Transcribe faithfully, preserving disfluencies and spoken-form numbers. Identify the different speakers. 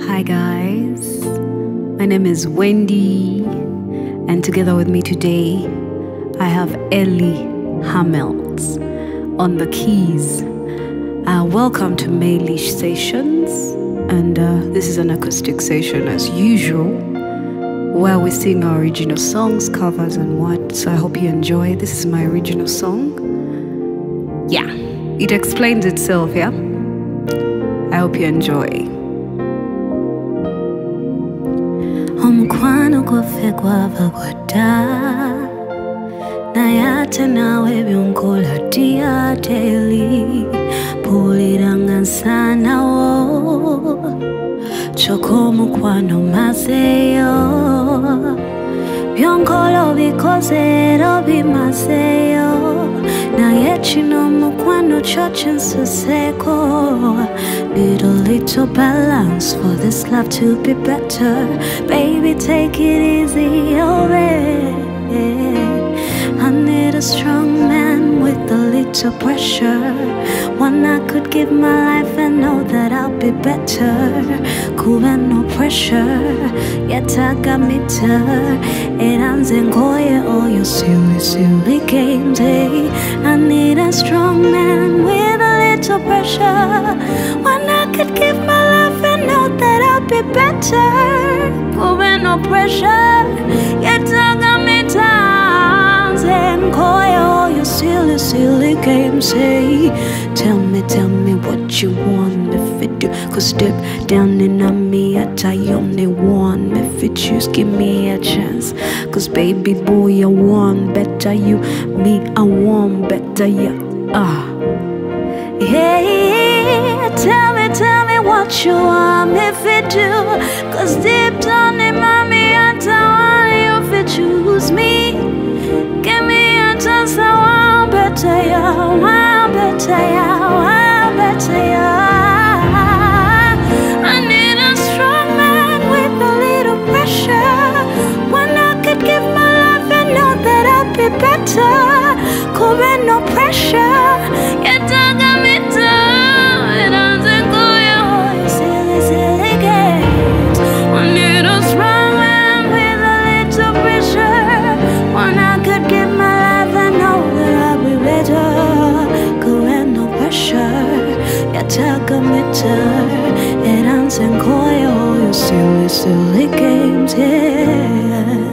Speaker 1: Hi guys, my name is Wendy, and together with me today I have Ellie Hamels on the keys. Uh, welcome to Mailish Sessions, and uh, this is an acoustic session as usual, where we sing our original songs, covers and what. So I hope you enjoy. This is my original song. Yeah, it explains itself, yeah? I hope you enjoy.
Speaker 2: Omukwano gwaffe gwava gwata naye ate naawe byonkola dya teli mpulira nga nsanawo kyokka omukwano mazeeyo byonkola obikoze era obimazeeyo naye kino omukwano kyo kinsuseeko. Need a little balance for this love to be better. Baby, take it easy, oh baby. I need a strong man with a little pressure, one I could give my life and know that I'll be better. Cool and no pressure, yet I got me turned. It ends in goya all your silly, silly games, hey. I need a strong man with a little pressure, one I could give my life and know that I'll be better. Cool and no pressure, yet I got me turned. And goya all your silly, silly games, hey. Tell me, tell me what you want me to do, cause deep down in me I only want me if you choose, give me a chance. Cause baby boy I want better, you, me I want better, yeah. Ah, yeah, tell me, tell me what you want me to do, cause deep down in me I want you to choose me. Give me a chance, I want better, yeah, I want better, yeah, I want better, yeah. I need a strong man with a little pressure, one I could give my life and know that I'll be better. Cool and no pressure, yet I got me down. It doesn't go your silly, silly games. I need a strong man with a little pressure, one I could give my life and know that I'll be better. Cool and no pressure, yet I got me down. It doesn't go your silly, silly games, yeah.